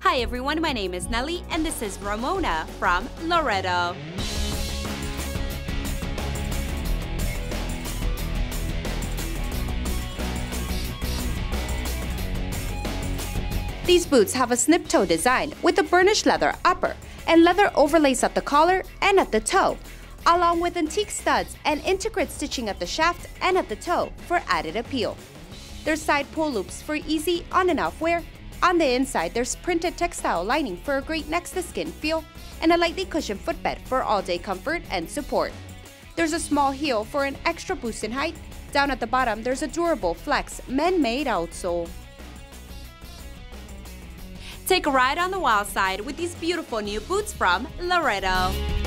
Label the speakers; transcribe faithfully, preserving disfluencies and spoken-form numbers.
Speaker 1: Hi everyone, my name is Nelly and this is Ramona from Loretto. These boots have a snip toe design with a burnished leather upper and leather overlays at the collar and at the toe, along with antique studs and intricate stitching at the shaft and at the toe for added appeal. There's side pull loops for easy on and off wear. On the inside, there's printed textile lining for a great next-to-skin feel and a lightly cushioned footbed for all-day comfort and support. There's a small heel for an extra boost in height. Down at the bottom, there's a durable flex men-made outsole. Take a ride on the wild side with these beautiful new boots from Loretto.